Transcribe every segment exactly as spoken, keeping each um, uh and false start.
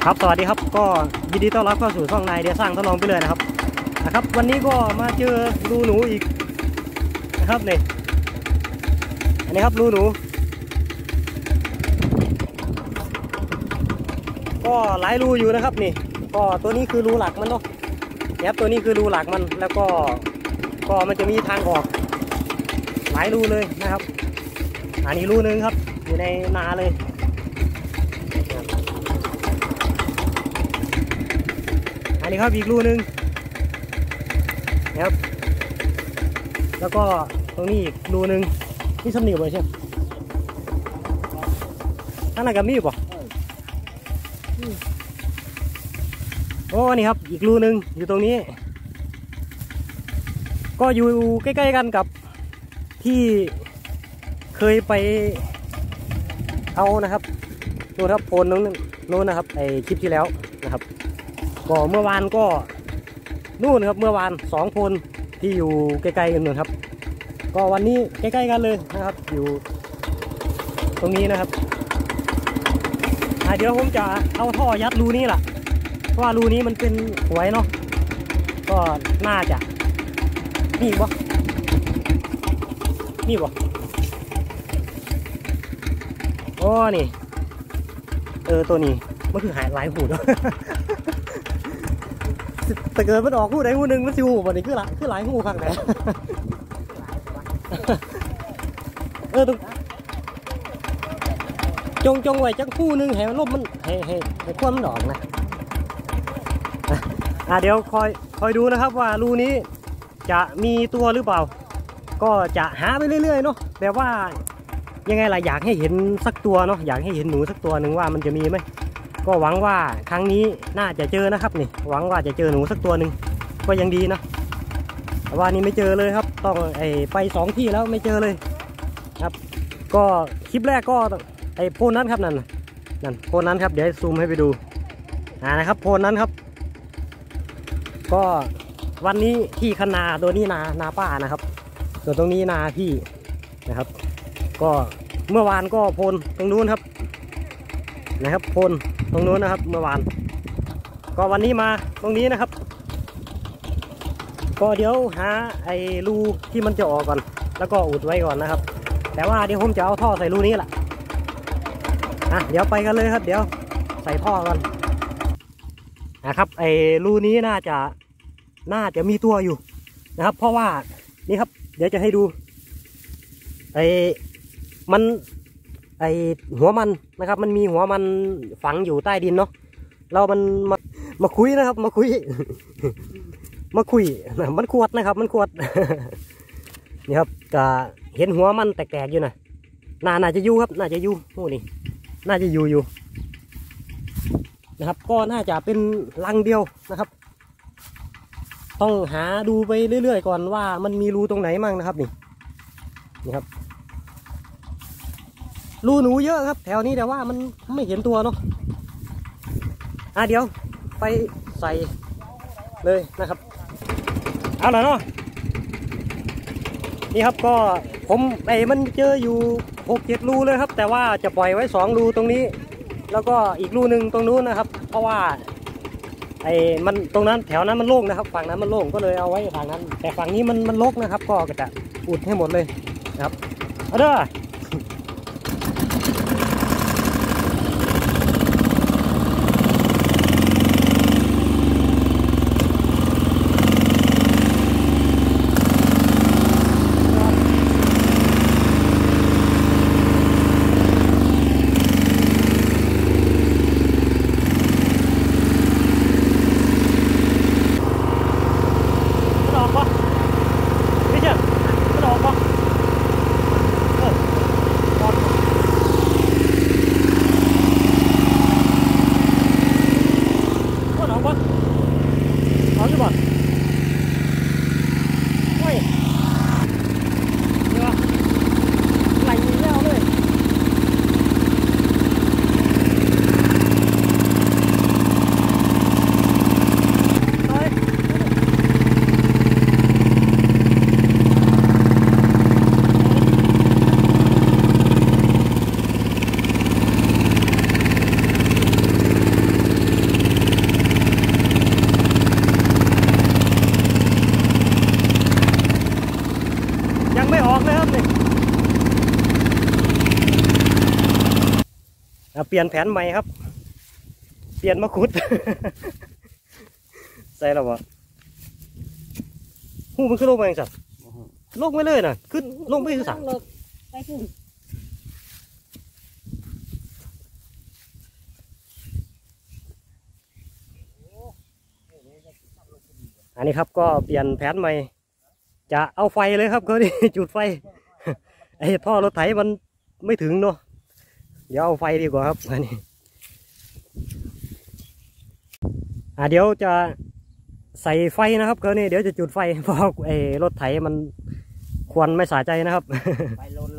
ครับสวัสดีครับก็ยินดีต้อนรับเข้าสู่ช่องนายเดียสร้างทดลองไปเลยนะครับนะครับวันนี้ก็มาเจอรูหนูอีกนะครับนี่อันนี้ครับรูหนูก็หลายรูอยู่นะครับนี่ก็ตัวนี้คือรูหลักมันเนาะเนี่ยครับตัวนี้คือรูหลักมันแล้วก็ก็มันจะมีทางออกหลายรูเลยนะครับอันนี้รูนึงครับอยู่ในนาเลยอันนี้ครับอีกรูนึงนะครับแล้วก็ตรงนี้อีกรูนึงนี่สำเนียงเลยใช่ไหมท่านไหนกับมีป่ะโอ้นี่ครับอีกรูนึงอยู่ตรงนี้ก็อยู่ใกล้ๆกันกับที่เคยไปเอานะครับดูครับโพนนู้นนู้นนะครับไอคลิปที่แล้วนะครับก็เมื่อวานก็นู่นครับเมื่อวานสองคนที่อยู่ใกล้ๆกันนู่นครับก็วันนี้ใกล้ๆกันเลยนะครับอยู่ตรงนี้นะครับเดี๋ยวผมจะเอาท่อยัดรูนี้แหละเพราะว่ารูนี้มันเป็นหวยเนาะก็น่าจะนี่บ่นี่บ่โอ้นี่เออตัวนี้มันคือหายหลายหูเนาะแต่เกิดมันออกหูใดหูหนึ่งมันสิหูวันนี้คือละคือหลายหูข้างไหนเออตรงจงจงไว้จักคู่นึงให้มันลบมันให้ให้ให้ควันมันออกนะอ่ะเดี๋ยวคอยคอยดูนะครับว่ารูนี้จะมีตัวหรือเปล่าก็จะหาไปเรื่อยๆเนาะแต่ว่ายังไงล่ะอยากให้เห็นสักตัวเนาะอยากให้เห็นหนูสักตัวหนึ่งว่ามันจะมีไหมก็หวังว่าครั้งนี้น่าจะเจอนะครับนี่หวังว่าจะเจอหนูสักตัวหนึ่งก็ยังดีนะแต่ว่านี่ไม่เจอเลยครับต้องไอไปสองที่แล้วไม่เจอเลยครับก็คลิปแรกก็ไอโพนนั้นครับนั่นนั่นโพนนั้นครับเดี๋ยวซูมให้ไปดูอ่านะครับโพนนั้นครับก็วันนี้ที่คนาตัวนี้นานาป้านะครับส่วนตรงนี้นาพี่นะครับก็เมื่อวานก็โพนตรงนู้นครับนะครับโพนตรงนู้นนะครับเมื่อวานก็วันนี้มาตรงนี้นะครับก็เดี๋ยวหาไอ้รูที่มันจะออกก่อนแล้วก็อุดไว้ก่อนนะครับแต่ว่าเดี๋ยวผมจะเอาท่อใส่รูนี้แหละอ่ะเดี๋ยวไปกันเลยครับเดี๋ยวใส่ท่อก่อนนะครับไอ้รูนี้น่าจะน่าจะมีตัวอยู่นะครับเพราะว่านี่ครับเดี๋ยวจะให้ดูไอ้มันไอหัวมันนะครับมันมีหัวมันฝังอยู่ใต้ดินเนาะเรามันมามาคุยนะครับมาคุย มาคุยมันขวดนะครับมันขวด นี่ครับก็เห็นหัวมันแตกๆอยู่นะน่าน่าจะอยู่ครับน่าจะอยู่โอ้นี่น่าจะอยู่อยู่นะครับก็น่าจะเป็นรังเดียวนะครับต้องหาดูไปเรื่อยๆก่อนว่ามันมีรูตรงไหนมั่งนะครับนี่นี่ครับรูหนูเยอะครับแถวนี้แต่ว่ามันไม่เห็นตัวเนาะอ่ะเดี๋ยวไปใส่เลยนะครับเอาหน่อยเนาะนี่ครับก็ผมไอ้มันเจออยู่หกเจ็ดรูเลยครับแต่ว่าจะปล่อยไว้สองรูตรงนี้แล้วก็อีกรูหนึ่งตรงนู้นนะครับเพราะว่าไอ้มันตรงนั้นแถวนั้นมันโล่งนะครับฝั่งนั้นมันโล่งก็เลยเอาไว้ฝั่งนั้นแต่ฝั่งนี้มันมันรกนะครับก็จะอุดให้หมดเลยนะครับเอาเด้อเปลี่ยนแผนใหม่ครับเปลี่ยนมาขุด ใส่แล้ววะหูมันขึ้นลงไปยังสัตว์ลงไปเลยนะขึ้นลงไปคือสั่งอันนี้ครับก็เปลี่ยนแผนใหม่จะเอาไฟเลยครับเขาดิ จุดไฟ ไอ้ท่อรถไถมันไม่ถึงเนาะเดี๋ยวเอาไฟดีกว่าครับอันนี้อ่าเดี๋ยวจะใส่ไฟนะครับเขานี่เดี๋ยวจะจุดไฟเพราะไอ้รถไถมันควันไม่สาใจนะครับไปลนเลย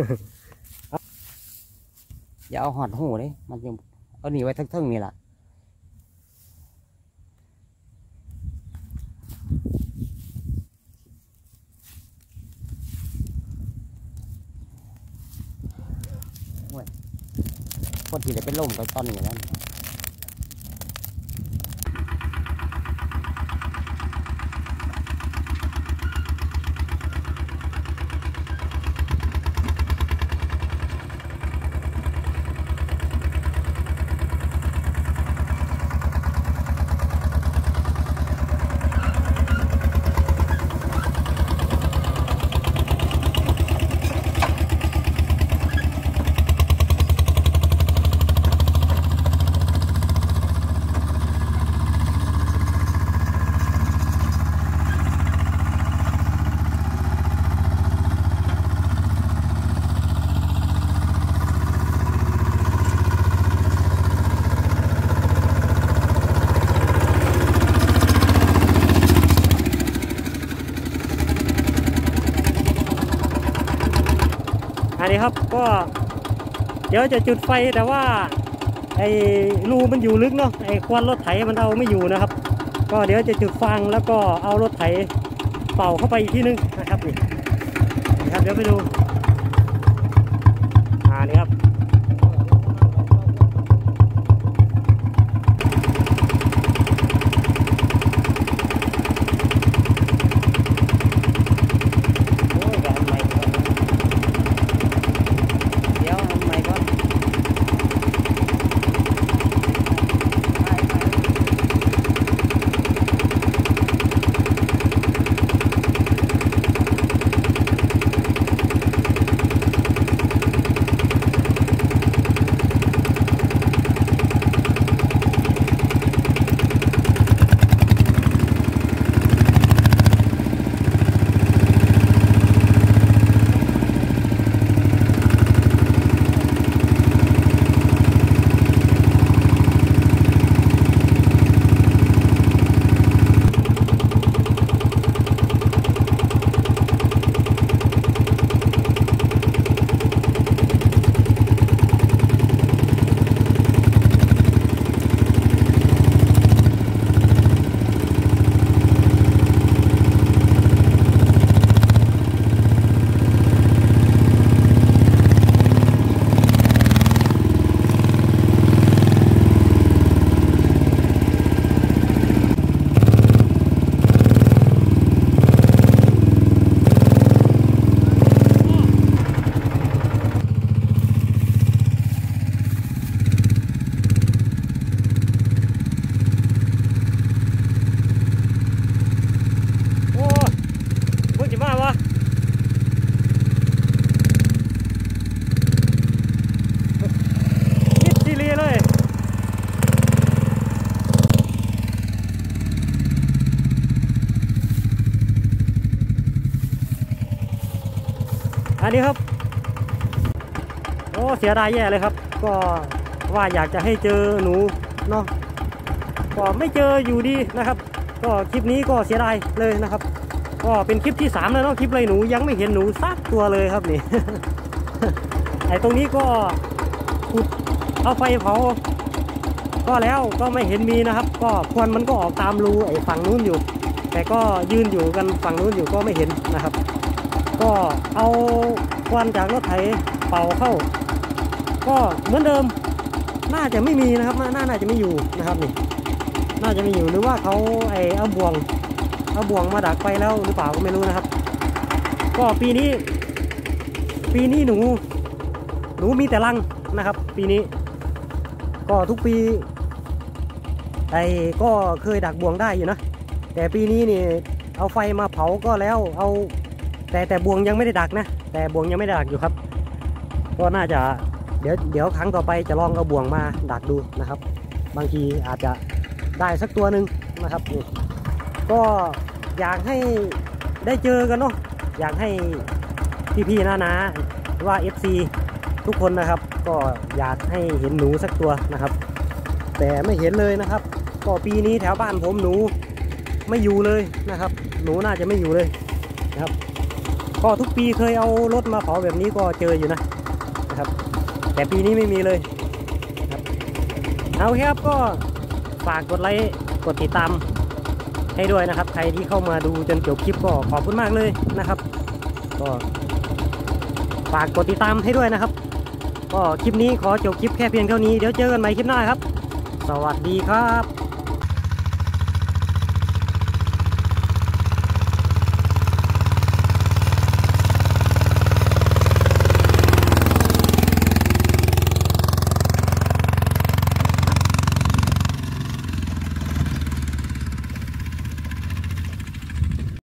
อย่าเอาหอดหูเลยมันจะเอาหนีไว้ทั้งๆนี่แหละคนที่ได้เป็นลมตอนนี้แล้วอันนี้ครับก็เดี๋ยวจะจุดไฟแต่ว่าไอ้รูมันอยู่ลึกเนาะไอ้ควันรถไถมันเอาไม่อยู่นะครับก็เดี๋ยวจะจุดฟางแล้วก็เอารถไถเป่าเข้าไปอีกทีนึงนะครับนี่นะครับเดี๋ยวไปดูอ่านี่ครับอันนี้ครับโอ้เสียดายแย่เลยครับก็ว่าอยากจะให้เจอหนูเนาะก็ไม่เจออยู่ดีนะครับก็คลิปนี้ก็เสียดายเลยนะครับก็เป็นคลิปที่สามแล้วเนาะคลิปเลยหนูยังไม่เห็นหนูสักตัวเลยครับนี่ ไอ้ตรงนี้ก็ขุดเอาไฟเผาก็แล้วก็ไม่เห็นมีนะครับก็ควันมันก็ออกตามรูไอ้ฝั่งนู้นอยู่แต่ก็ยืนอยู่กันฝั่งนู้นอยู่ก็ไม่เห็นนะครับก็เอาควันจากรถไถเป่าเข้าก็เหมือนเดิมน่าจะไม่มีนะครับน่าน่าจะไม่อยู่นะครับนี่น่าจะไม่อยู่หรือว่าเขาไอ้เอาบ่วงเอาบ่วงมาดักไปแล้วหรือเปล่าก็ไม่รู้นะครับก็ปีนี้ปีนี้หนูหนูมีแต่รังนะครับปีนี้ก็ทุกปีไอ้ก็เคยดักบ่วงได้อยู่นะแต่ปีนี้นี่เอาไฟมาเผาก็แล้วเอาแต่แต่บ่วงยังไม่ได้ดักนะแต่บ่วงยังไม่ได้ดักอยู่ครับก็น่าจะเดี๋ยวเดี๋ยวครั้งต่อไปจะลองเอาบ่วงมาดักดูนะครับ บางทีอาจจะได้สักตัวหนึ่งนะครับนี่ก็อยากให้ได้เจอกันเนาะอยากให้พี่ๆน้าๆว่า เอฟ ซี ทุกคนนะครับก็อยากให้เห็นหนูสักตัวนะครับแต่ไม่เห็นเลยนะครับก็ปีนี้แถวบ้านผมหนูไม่อยู่เลยนะครับหนูน่าจะไม่อยู่เลยนะครับก็ทุกปีเคยเอารถมาเผาแบบนี้ก็เจออยู่นะนะครับแต่ปีนี้ไม่มีเลยครับเอาครับก็ฝากกดไลค์กดติดตามให้ด้วยนะครับใครที่เข้ามาดูจนจบคลิปก็ขอบคุณมากเลยนะครับก็ฝากกดติดตามให้ด้วยนะครับก็คลิปนี้ขอจบคลิปแค่เพียงเท่านี้เดี๋ยวเจอกันใหม่คลิปหน้าครับสวัสดีครับ